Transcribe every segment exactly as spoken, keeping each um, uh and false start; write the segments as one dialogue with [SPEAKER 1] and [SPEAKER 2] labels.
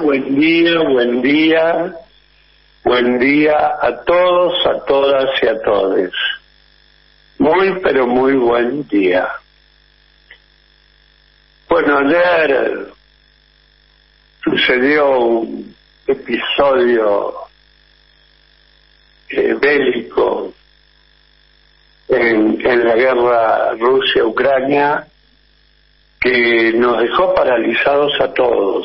[SPEAKER 1] buen día, buen día, buen día a todos, a todas y a todes. Muy, pero muy buen día. Bueno, ayer sucedió un episodio eh, bélico en, en la guerra Rusia-Ucrania que nos dejó paralizados a todos.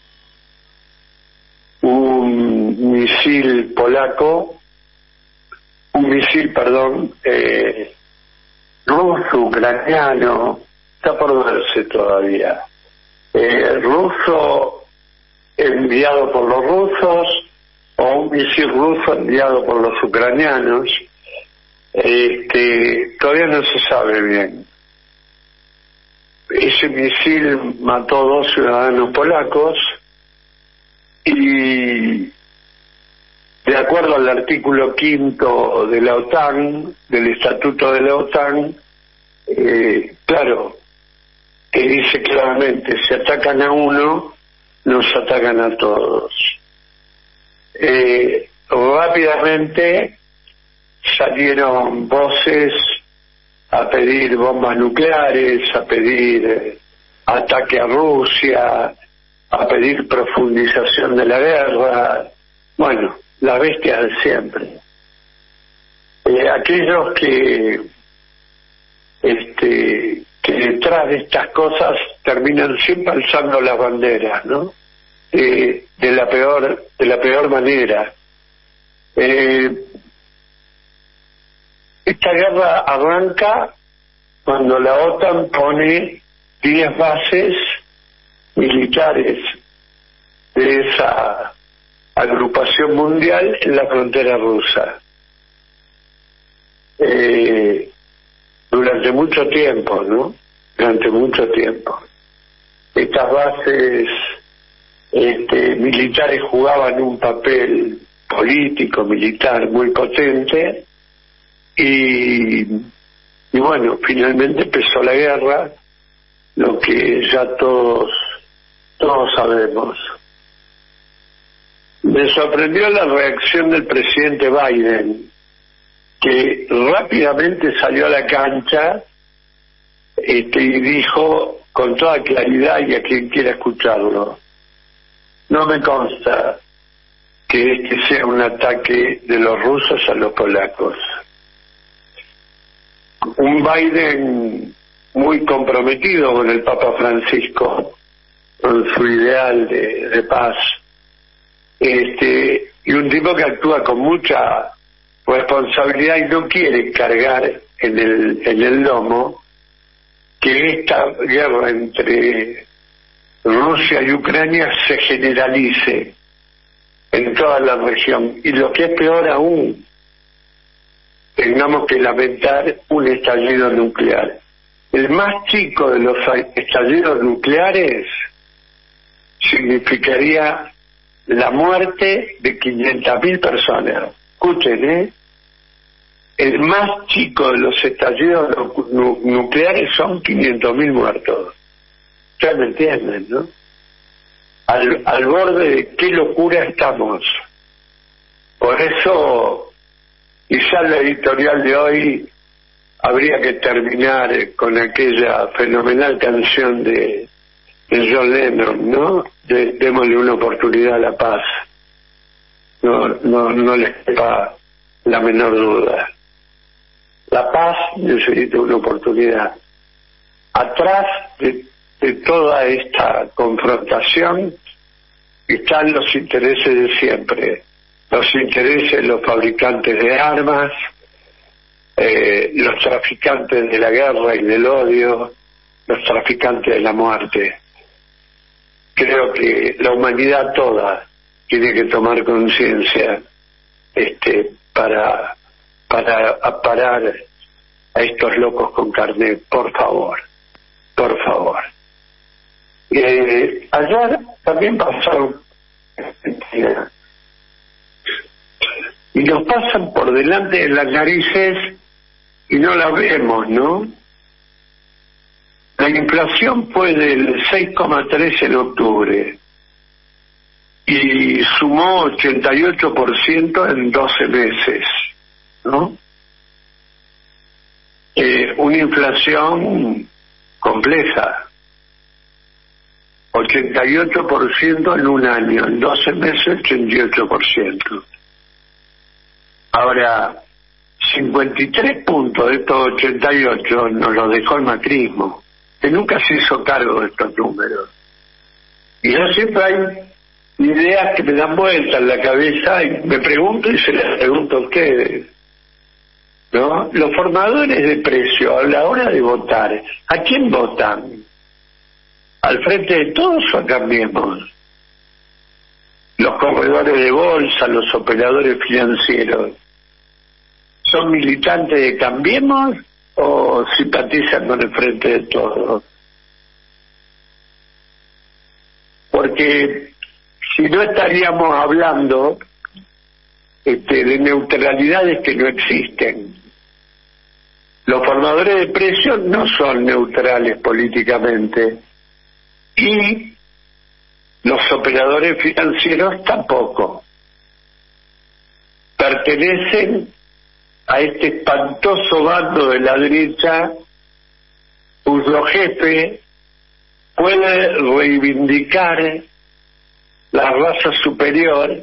[SPEAKER 1] Un misil polaco, un misil, perdón, eh, ruso-ucraniano, está por verse todavía, eh, ruso enviado por los rusos o un misil ruso enviado por los ucranianos, eh, que todavía no se sabe bien. Ese misil mató dos ciudadanos polacos y, de acuerdo al artículo quinto de la OTAN, del Estatuto de la OTAN, eh, claro, que dice claramente, si atacan a uno, nos atacan a todos. Eh, rápidamente salieron voces a pedir bombas nucleares, a pedir eh, ataque a Rusia, a pedir profundización de la guerra. Bueno, la bestia de siempre. Eh, aquellos que este que detrás de estas cosas terminan siempre alzando las banderas, ¿no? Eh, de la peor de la peor manera. Eh, esta guerra arranca cuando la OTAN pone diez bases militares de esa agrupación mundial en la frontera rusa. Eh, durante mucho tiempo, ¿no? Durante mucho tiempo. Estas bases este, militares jugaban un papel político, militar muy potente y, y bueno, finalmente empezó la guerra, lo que ya todos, todos sabemos. Me sorprendió la reacción del presidente Biden, que rápidamente salió a la cancha este, y dijo con toda claridad, y a quien quiera escucharlo, no me consta que este sea un ataque de los rusos a los polacos. Un Biden muy comprometido con el Papa Francisco, con su ideal de, de paz, este, y un tipo que actúa con mucha responsabilidad y no quiere cargar en el en el lomo que esta guerra entre Rusia y Ucrania se generalice en toda la región, y lo que es peor aún, tengamos que lamentar un estallido nuclear. El más chico de los estallidos nucleares significaría la muerte de quinientas mil personas. Escuchen, ¿eh? El más chico de los estallidos nu nucleares son quinientos mil muertos. Ustedes me entienden, ¿no? Al, al borde de qué locura estamos. Por eso, quizá la editorial de hoy habría que terminar con aquella fenomenal canción de, de John Lennon, ¿no? De, démosle una oportunidad a la paz. No, no, no les quepa la menor duda. La paz necesita una oportunidad. Atrás de, de toda esta confrontación están los intereses de siempre, los intereses de los fabricantes de armas, eh, los traficantes de la guerra y del odio, los traficantes de la muerte. Creo que la humanidad toda tiene que tomar conciencia este, para para parar a estos locos con carnet, por favor, por favor. Eh, ayer también pasaron y nos pasan por delante de las narices y no la vemos, ¿no? La inflación fue del seis coma tres en octubre. y sumó ochenta y ocho por ciento en doce meses, ¿no? Eh, una inflación compleja, ochenta y ocho por ciento en un año, en doce meses ochenta y ocho por ciento. Ahora, cincuenta y tres puntos de estos ochenta y ocho nos los dejó el macrismo, que nunca se hizo cargo de estos números. Y yo siempre hay ideas que me dan vueltas en la cabeza y me pregunto y se les pregunto a ustedes, ¿no? Los formadores de precio a la hora de votar, ¿a quién votan? ¿Al Frente de Todos o a Cambiemos? Los corredores de bolsa, los operadores financieros, ¿son militantes de Cambiemos o simpatizan con el Frente de Todos? Porque si no estaríamos hablando este, de neutralidades que no existen. Los formadores de precios no son neutrales políticamente y los operadores financieros tampoco. Pertenecen a este espantoso bando de la derecha cuyo jefe puede reivindicar la raza superior.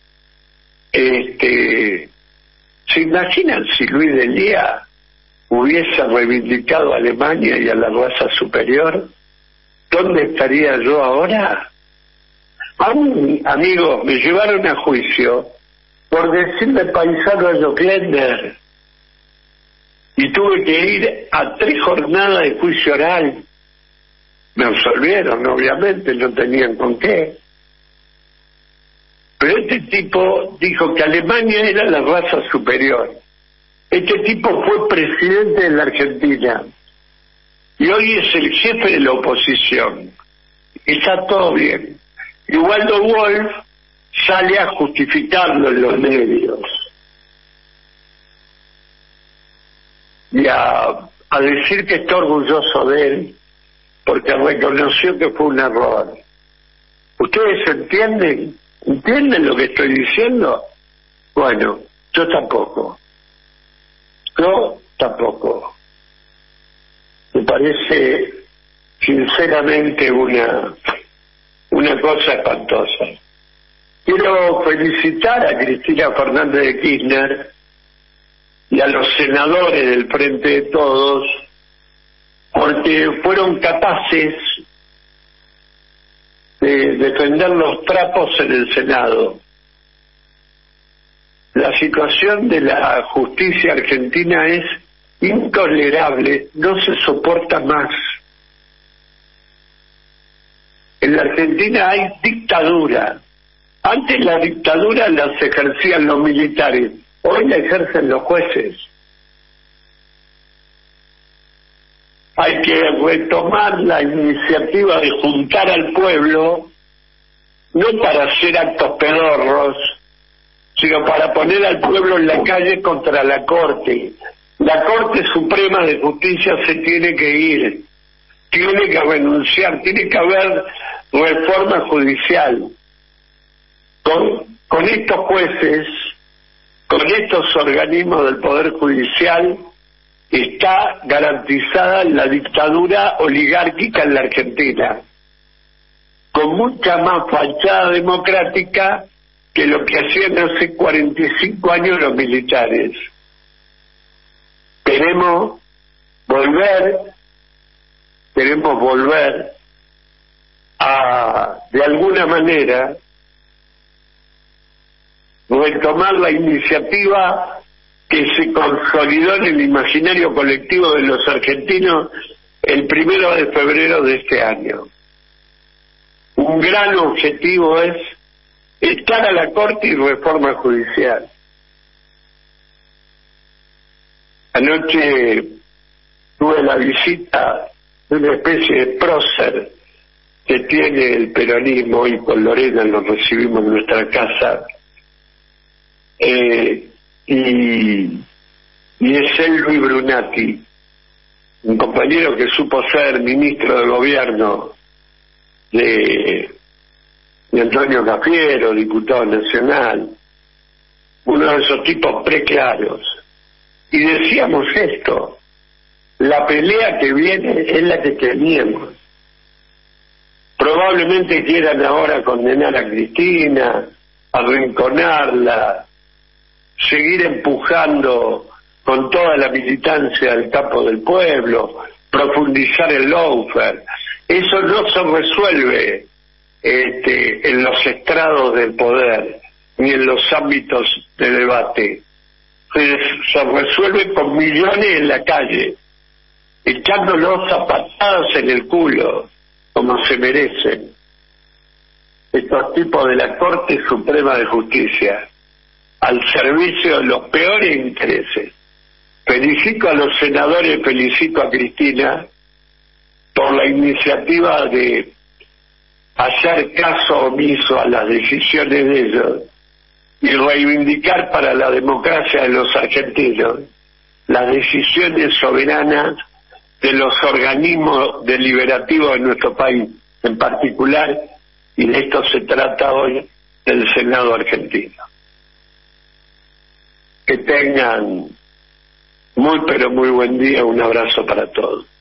[SPEAKER 1] Este, ¿se imaginan si Luis Delía hubiese reivindicado a Alemania y a la raza superior? ¿Dónde estaría yo ahora? A un amigo me llevaron a juicio por decirle paisano a Joclender y tuve que ir a tres jornadas de juicio oral. Me absolvieron, obviamente, no tenían con qué. Pero este tipo dijo que Alemania era la raza superior. Este tipo fue presidente de la Argentina y hoy es el jefe de la oposición. Está todo bien. Y Waldo Wolf sale a justificarlo en los medios y a, a decir que está orgulloso de él porque reconoció que fue un error. ¿Ustedes entienden? ¿Entienden lo que estoy diciendo? Bueno, yo tampoco. Yo tampoco. Me parece sinceramente una una cosa espantosa. Quiero felicitar a Cristina Fernández de Kirchner y a los senadores del Frente de Todos porque fueron capaces de defender los trapos en el Senado. La situación de la justicia argentina es intolerable, no se soporta más. En la Argentina hay dictadura. Antes la dictadura las ejercían los militares, hoy la ejercen los jueces. Hay que retomar la iniciativa de juntar al pueblo, no para hacer actos pedorros, sino para poner al pueblo en la calle contra la Corte. La Corte Suprema de Justicia se tiene que ir, tiene que renunciar, tiene que haber reforma judicial. Con, con estos jueces, con estos organismos del Poder Judicial, está garantizada la dictadura oligárquica en la Argentina, con mucha más fachada democrática que lo que hacían hace cuarenta y cinco años los militares. Queremos volver, queremos volver a, de alguna manera, retomar la iniciativa que se consolidó en el imaginario colectivo de los argentinos el primero de febrero de este año. Un gran objetivo es estar a la Corte y reforma judicial. Anoche tuve la visita de una especie de prócer que tiene el peronismo y con Lorena lo recibimos en nuestra casa. Eh, y, y es el Luis Brunati, un compañero que supo ser ministro de gobierno de, y Antonio Cafiero, diputado nacional, uno de esos tipos preclaros. Y decíamos esto, la pelea que viene es la que teníamos. Probablemente quieran ahora condenar a Cristina, arrinconarla, seguir empujando con toda la militancia del campo del pueblo, profundizar el lawfare. Eso no se resuelve este, en los estrados del poder, ni en los ámbitos de debate. Se, se resuelve con millones en la calle, echándolos a patadas en el culo, como se merecen estos tipos de la Corte Suprema de Justicia, al servicio de los peores intereses. Felicito a los senadores, felicito a Cristina por la iniciativa de hacer caso omiso a las decisiones de ellos y reivindicar para la democracia de los argentinos las decisiones soberanas de los organismos deliberativos de nuestro país, en particular, y de esto se trata hoy, del Senado argentino. Que tengan muy pero muy buen día, un abrazo para todos.